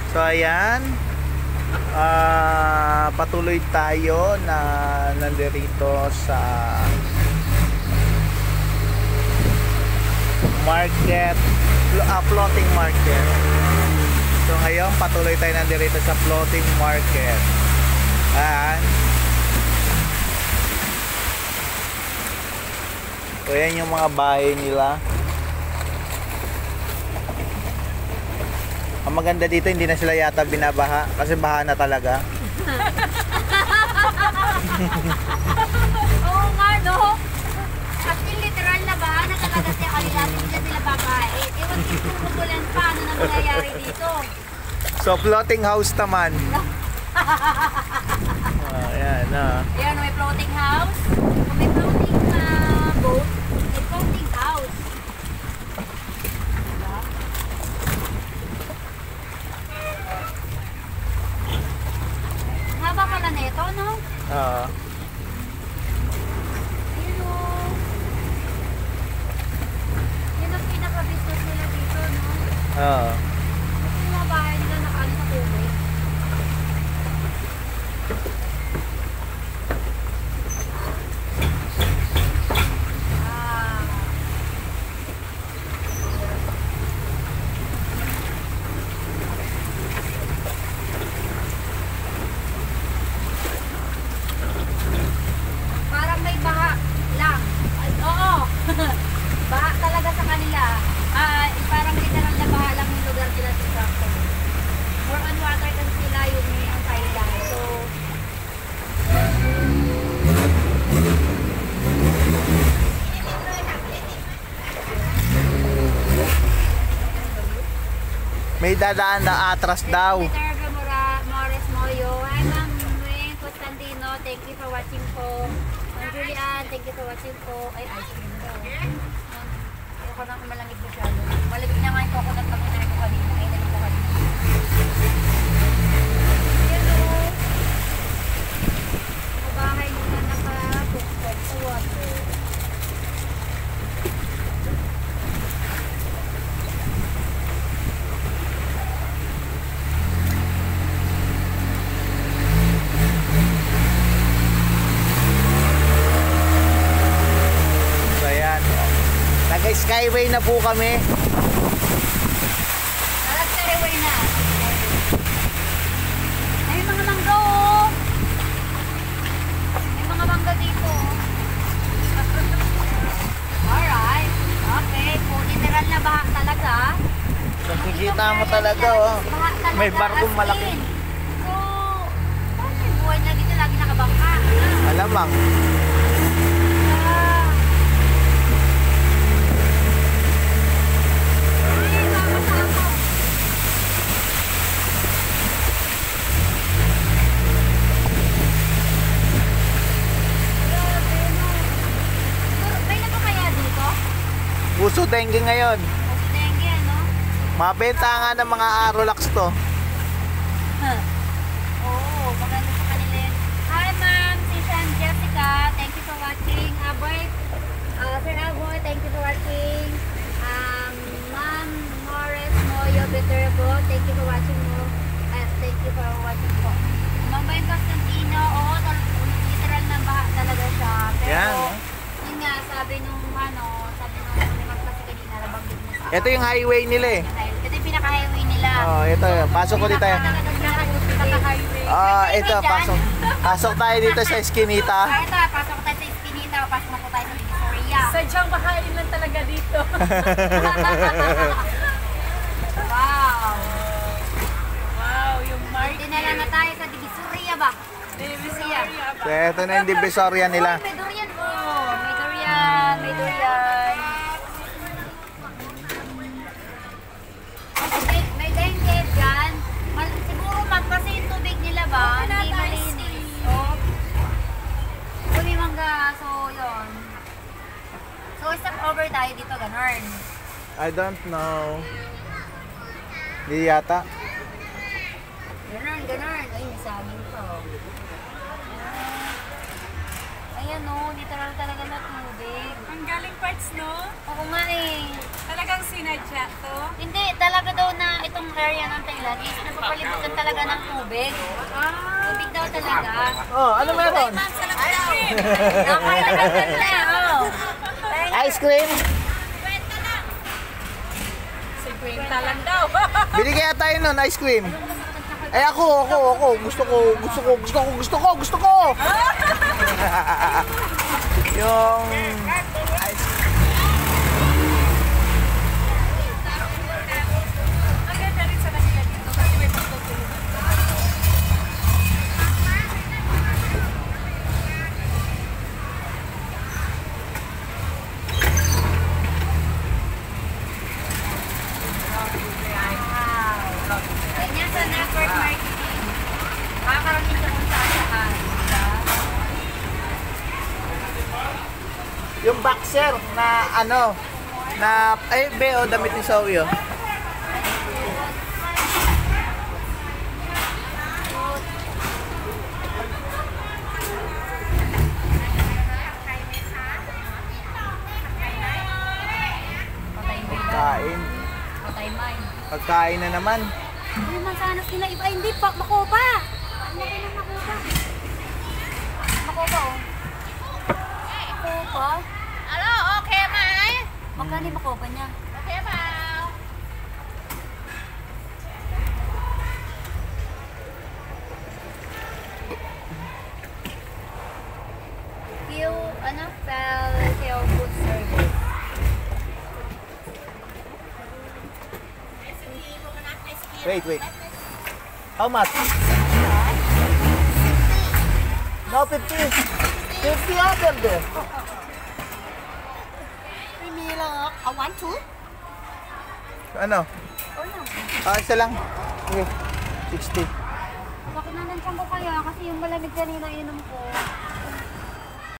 So ayan, patuloy tayo na nandirito sa market, floating market. So ngayon patuloy tayo nandirito sa floating market. Ayan. So yan yung mga bahay nila. Ang maganda dito, hindi na sila yata binabaha kasi baha na talaga. Oo nga, no? Kasi literal na baha na talaga siya kanila. Hindi na sila babae. Ewan ko kung umulan pa. Ano na mangyayari dito? So floating house naman. Ayan, Ayan, may floating house. May floating boat. May floating house. Haba pala na ito, no? Oo. Yun o. Yun ang pinaka-business nila dito, no? Oo. Ito yung mga bahay nila nakaano sa tubig. Parang may baha lang. Ay, oo. Baha talaga sa kanila. Parang literal na baha lang yung lugar nila sa Stockton. More on water kan sila yung Thailand. So, May dadaan na atras daw. Peter Mores Moyo. Hi, Ma'am Wayne Constantino. Thank you for watching po. Ma'am Julian, thank you for watching po. Ay, ice cream daw. Ayoko nang malamig masyado. Malamig na nga yung coconut na kinain ko kanina. Ay, nalim ko kanina. Hello. Mga bahay nila naka-bookstop sa water. So ayan. Nag-skyway na po kami. Nag-skyway na. Ay, mga mangga oh. May mga mangga dito. Alright. Okay. Kung literal na baha talaga. Nakikita mo talaga, oh. Baha talaga. May barkong as malaki. in. So, bakit may buhay na dito lagi nakabangka? Alamang. Ah. Ay, mama ako. Grabe, no? May na ba kaya dito? Puso dengue ngayon. Kasi dengue, no? Mabenta nga ng mga Arolax to. Oo, maganda sa kanila yun. Hi, ma'am. Si Sean Jessica. Thank you for watching. Aboy. Sir Aboy, thank you for watching. Ma'am Morris Moyo Beterbo. Thank you for watching mo. Thank you for watching po. Ma'am Bayan Constantino. Oo, literal na baha talaga siya. Pero, Yan. yun nga, sabi nung limang kasi kanina, nabanggit mo sa Ito yung highway nila eh. Ito yung pinaka-highway nila. Oh, ito. Pasok ko dito. Ito, pasok tayo dito sa Eskinita. Ito, pasok tayo sa Eskinita. Pasok na po tayo sa Divisoria. Sadyang makain lang talaga dito. Wow. Wow, yung market. Dinala na tayo sa Divisoria ba? Divisoria. So, ito na yung divisoria nila. May durian po. May durian. May durian. May dengue dyan. Siguro kasi yung tubig nila ba? Hindi malinis. So, may mangga. So, yun. So, stop over tayo dito, ganun. I don't know. Hindi yata. Ganun, ganun. Ay, may saging pa. Ayan o, literal talaga na tubig. Ang galing parts, no? Oo nga eh. Talagang sinadya to. Hindi, talaga daw na itong area ng Thailand is napapalibutan talaga ng tubig. Tubig daw talaga. Oh, ano meron? Napakaganda oh. Ice cream? Si Kwenta lang daw. Bili kaya tayo nun, ice cream. Ay ako. Gusto ko. Yung ice Ang ganda rin sa kanila dito kasi may pagtutulog. Ganyan sa network marketing. Makakarating ka kung saan. yung boxer na ano, na, ay, beo, damit ni Zoe, oh. Pagkain. Pagkain na naman. Hindi naman sana sila iba. Ay, hindi pa. Makopa. Ano ka ng makopa? Makopa, oh. Makopa? Hello, okay, Mai? Magkano yung makopa niya? Okay, ba? Fell food service. Wait. How much? No, 50. 50 other there. ไม่มีหรอกเอาวันชุด Ano? o lang. Isa lang. Okay. 60. Bakit nandiyan ko kaya? Kasi yung malamig kanina inom ko.